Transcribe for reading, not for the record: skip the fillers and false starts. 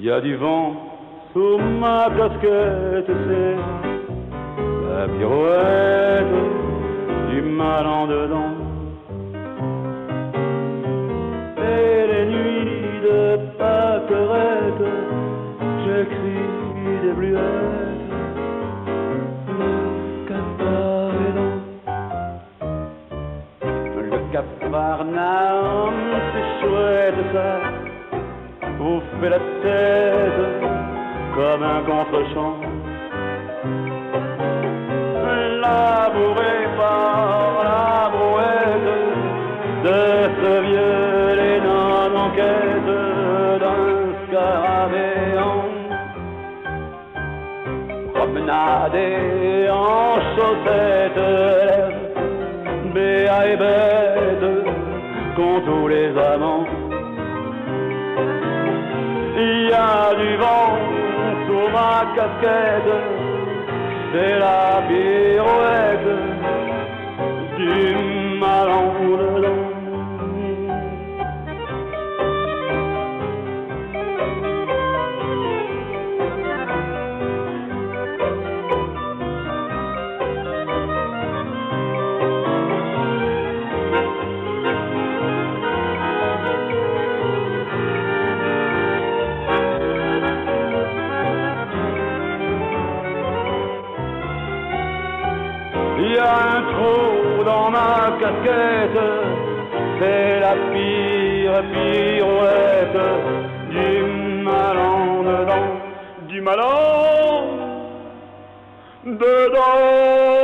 y a du vent sous ma casquette, c'est la pirouette du mal en dedans. Et les nuits de pâquerette, j'écris des bluettes, le Capparédon. Le Capharnaüm, c'est chouette ça, vous fait la tête comme un contre-champ. Labouré par la brouette de ce vieux Lénon en quête d'un scarabéen. Promenade en chaussettes, béat et bête, qu'ont tous les amants. Il y a du vent sous ma casquette, c'est la pirouette du mal en dedans. Il y a un trou dans ma casquette, c'est la pire pirouette du mal en dedans, du mal en dedans.